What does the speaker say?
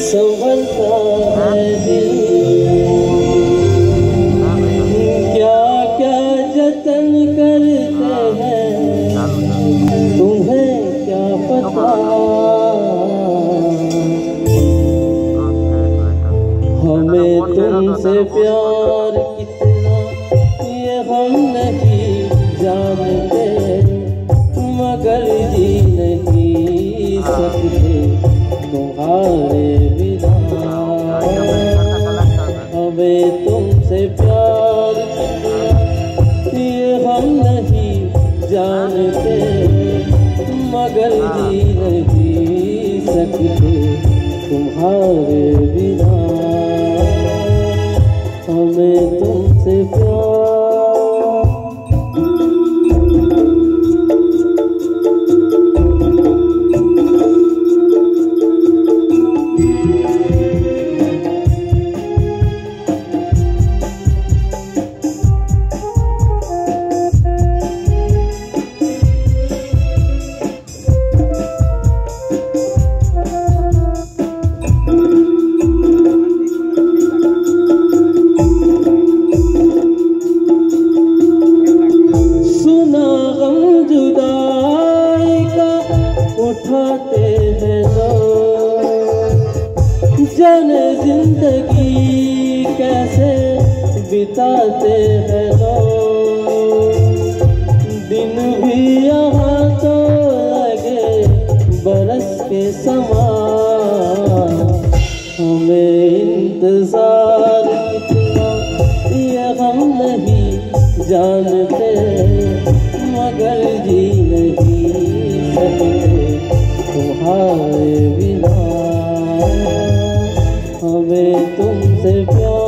संभलता है दिल, क्या क्या जतन करते हैं तुम्हें क्या पता। हमें तुमसे प्यार कितना ये हम नहीं जानते, मगर जी नहीं सकते तुम्हारे बिना। हमें तुमसे प्यार ये हम नहीं जानते, मगर जी नहीं सकते तुम्हारे बिना। हमें तुमसे प्यार उठाते हैं लोग, जाने जिंदगी कैसे बिताते हैं लोग। दिन भी यहाँ तो लगे बरस के समान, हमें इंतजार कितना ये हम नहीं जानते, मगर जी नहीं सकते तुम्हारे बिना। हमें तुमसे प्यार